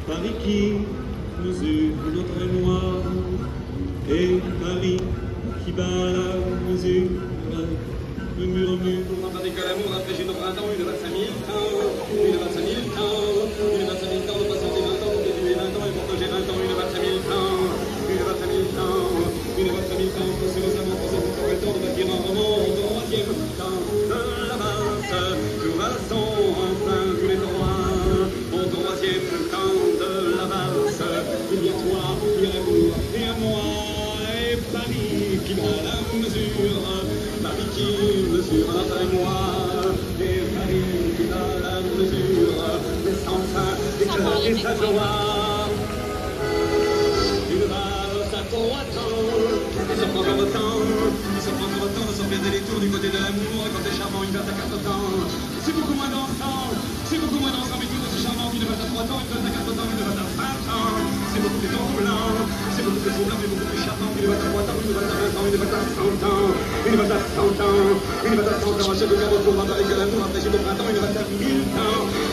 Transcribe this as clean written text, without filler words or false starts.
Paris qui mesure notre noir, et Paris qui bat la mesure, me murmure. Tandis que l'amour rafraîchit au printemps, une 25 000 temps, une 25 000 temps, une 25 000 temps de patienter 20 ans, pour déduire 20 ans et pour que j'ai 20 ans, une 25 000 temps, une 25 000 temps, une 25 000 temps, que c'est récemment pensé pour le temps de bâtir un roman au troisième temps de la valse, nous valsons enfin tous les trois, au troisième temps de la valse, il y a toi, il y a l'amour, et à moi, et Paris qui bat la mesure, Paris qui mesure après moi, et Paris qui bat la mesure, et sans fin, et sa joie. Une valse à 3 temps, et ça prend encore temps, et ça prend encore temps de sortir des détours du côté de l'amour, et quand t'es charmant, une valse à 4 temps, c'est beaucoup moins dansant, c'est beaucoup moins dansant, mais tout aussi charmant qu'une valse à 3 temps, une valse à 4 temps, une valse à 5 ans, c'est beaucoup plus troublant, c'est beaucoup plus troublant, mais beaucoup plus charmant qu'une valse à 3 temps, une valse à 20 ans, une valse à 100 ans, une valse à 100 ans, une valse à 100 ans, à chaque fois qu'on va avec l'amour, après j'ai au printemps, une valse à 1000 ans.